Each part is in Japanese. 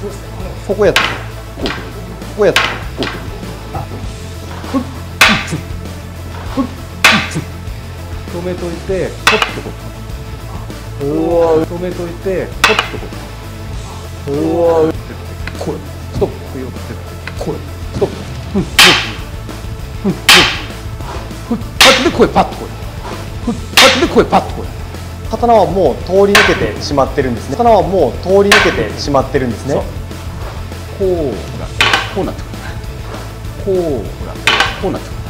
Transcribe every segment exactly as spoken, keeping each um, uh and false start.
そこやってこうここやってこうふっつふっつ止めといてポッとこううわ止めといてポッとこううわこれストップよってこれストップふっふっふっふっパッでこれパッとこれふっパッでこれパッとこれ刀はもう通り抜けてしまってるんですね。刀はもう通り抜けてしまってるんですね。こうほらこうなってくるこうほらこうなってく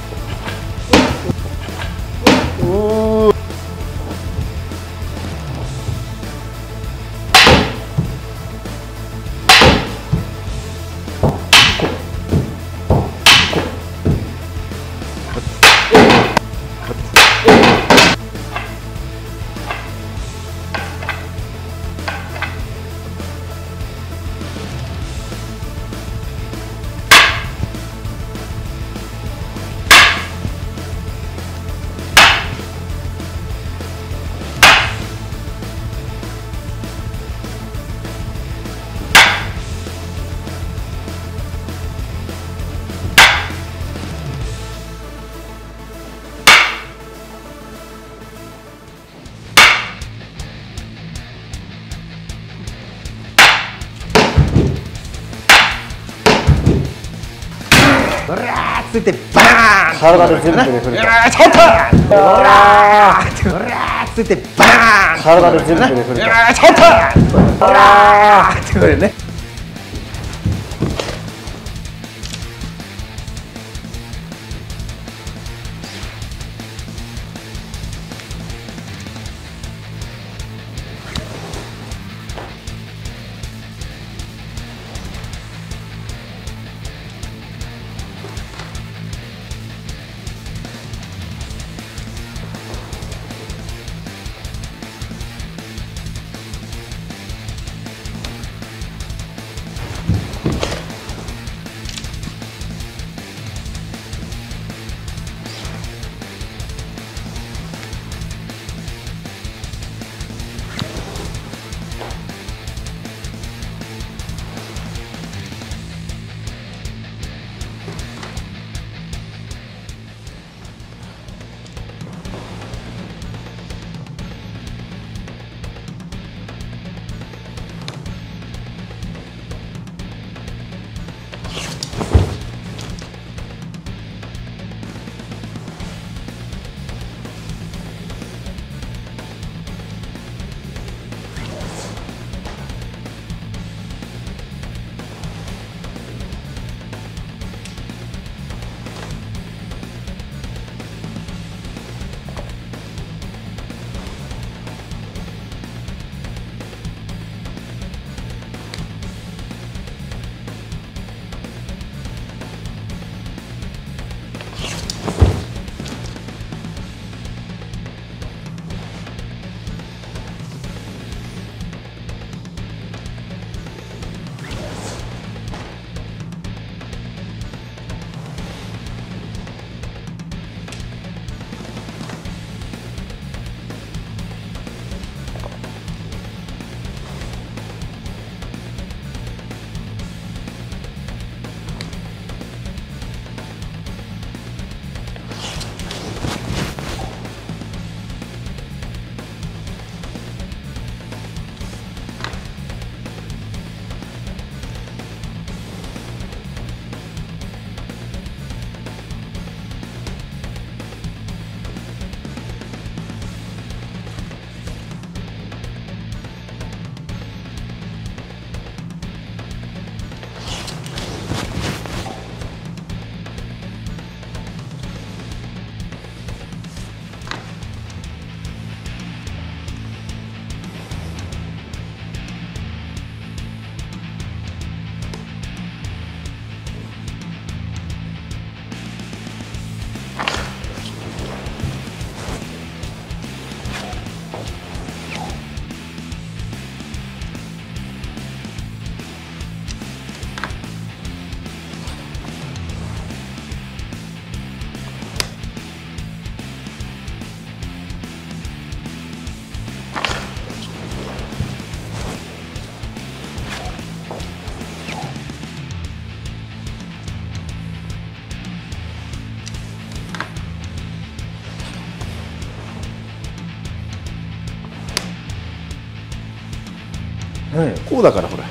るうーうらーついてバーン体で全部で振る。うらーちょっとうらーうらーついてバーン体で全部で振る。うらーちょっとうらーってこれね。 はい、 こうだからほら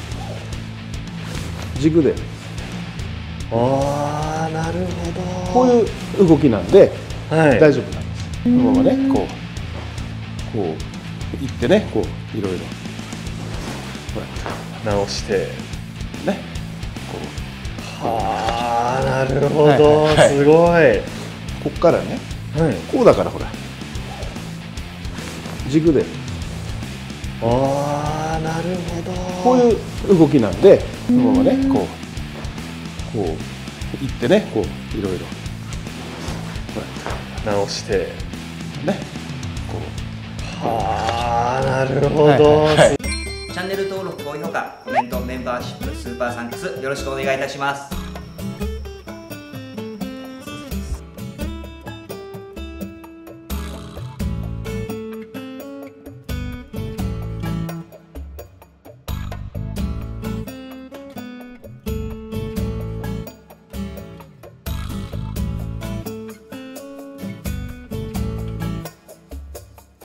軸で、 ああなるほど、 こういう動きなんで、 はい、 大丈夫なんです。このままねこうこういってね、こういろいろこうやって直してね、こうはあなるほど、 はいはいはい、 すごい。 こっからね、 はい、 こうだからほら軸で、 ああなるほど、 こういう動きなんで、このままねこうこういってね、こういろいろこうやって直してね、こうはあなるほど、 はいはいはい、 チャンネル登録、高評価、コメント、メンバーシップ、スーパーサンクスよろしくお願いいたします。